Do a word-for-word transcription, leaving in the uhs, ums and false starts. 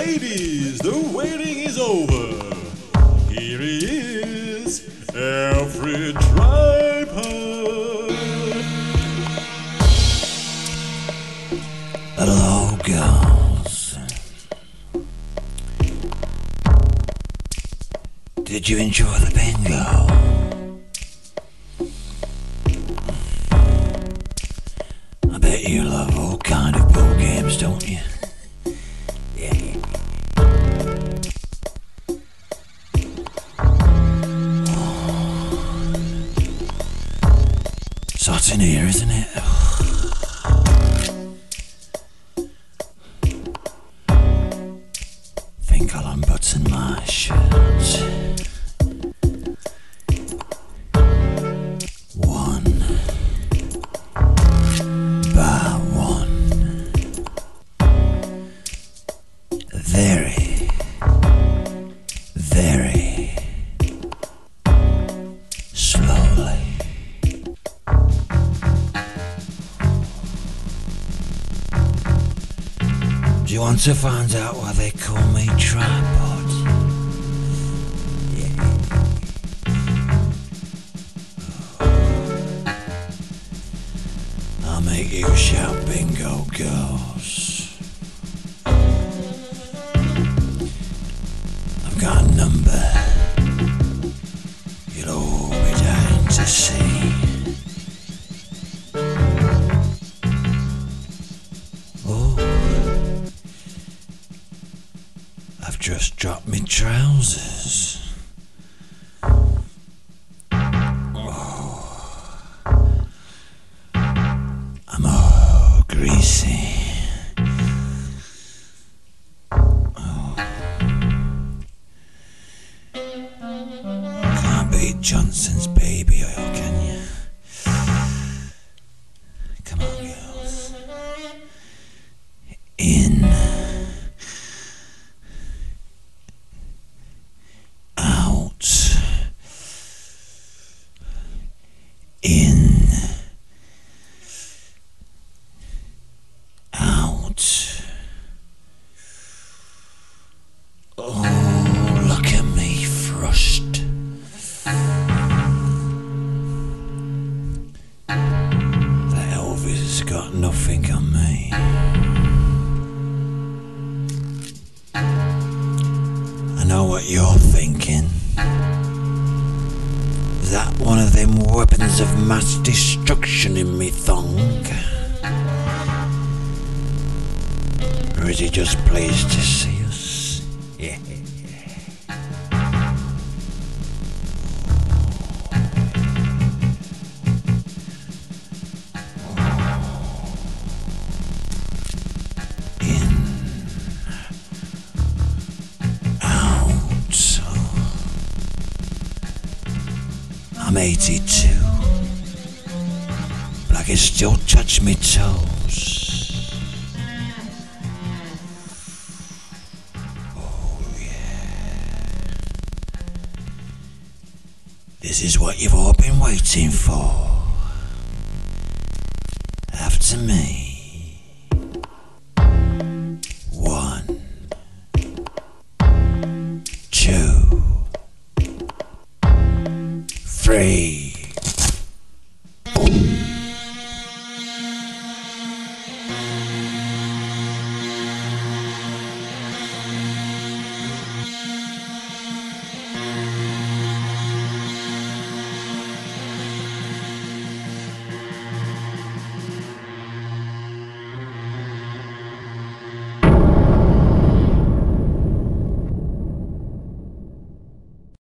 Ladies, the waiting is over. Here he is, Alfred Tripod. Hello, girls. Did you enjoy the bingo? I bet you love all kind of pool games, don't you? Yeah. Oh. It's hot in here, isn't it? Think I'll unbutton my shirt. One by one. Very, very slowly. Do you want to find out why they call me Tripod? Yeah. I'll make you shout bingo, girls. I've got a number you'll all be dying to see. Oh, I've just dropped my trousers. Oh, I'm all greasy. Oh, can't beat Johnson's baby oil, can you? Come on, girls. In. In, out. Oh, look at me thrust. That Elvis has got nothing on me. I know what you're thinking. Is that one of them weapons of mass destruction in me thong? Or is he just pleased to see us? Yeah. In. Out. I'm eighty-two, but I can still touch me toes. Oh yeah. This is what you've all been waiting for. After me. One. Two. Three.